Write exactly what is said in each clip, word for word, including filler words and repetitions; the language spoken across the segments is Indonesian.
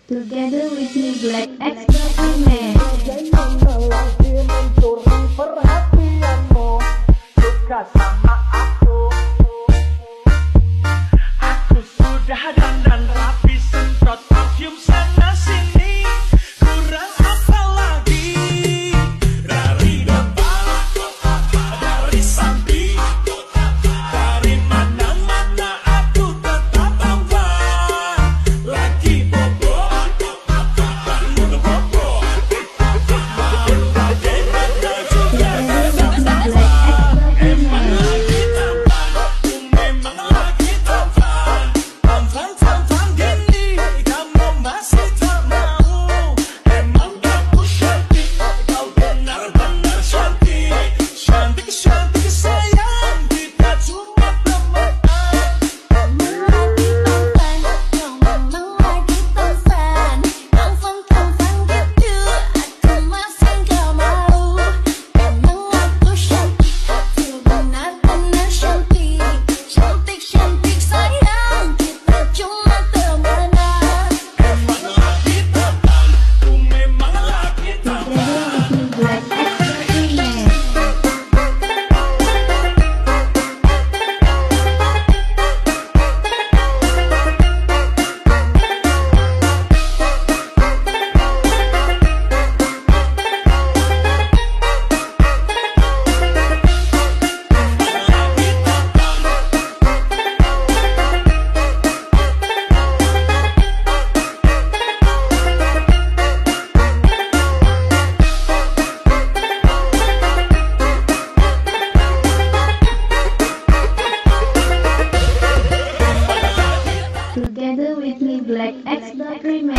Together with me Black Xdot remix. Bagaimana lagi mencuri perhatianmu? Suka sama aku. Aku sudah dandan rapi, semprot parfum sana sini. Kurang apa lagi? Dari depan, dari samping, dari mana-mana aku tetap tampan. Lagi bobo. Together with me Black Xdot remix.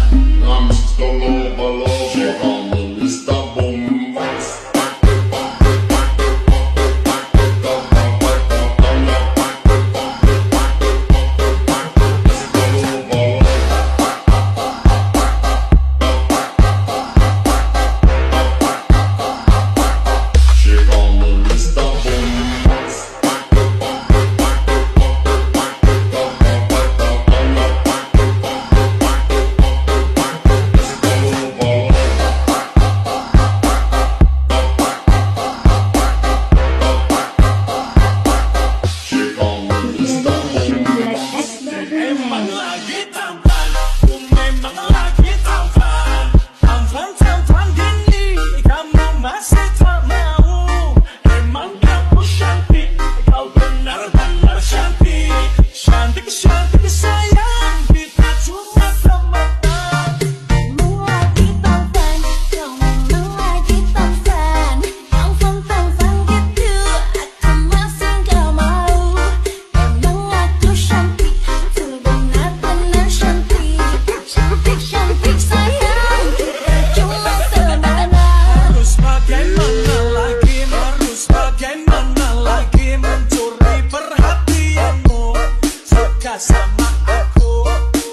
Sama aku,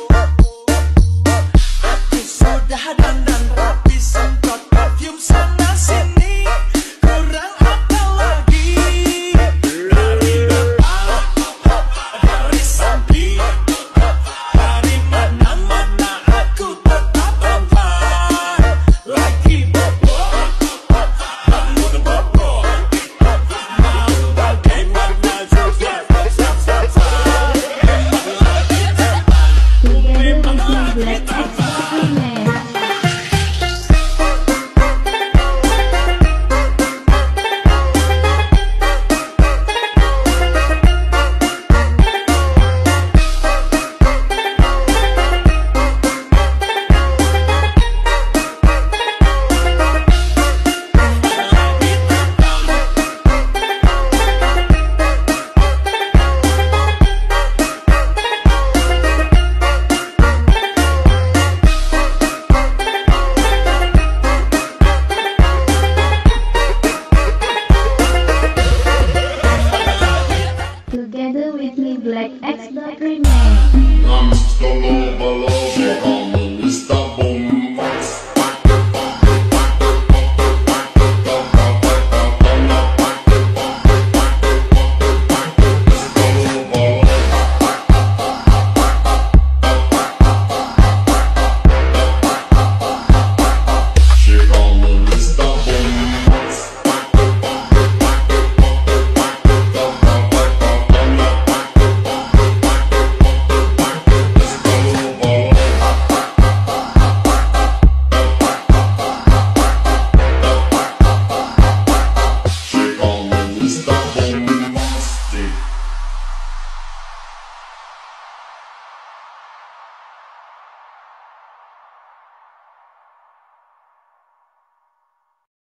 aku sudah dandan rapi, semprot parfum sana sini. Kurang apa lagi? Dari depan, dari samping, dari mana-mana aku tetap tampan. Lagi bobo, kamu bobo, mau bagaimana juga. Together with me Black Xdot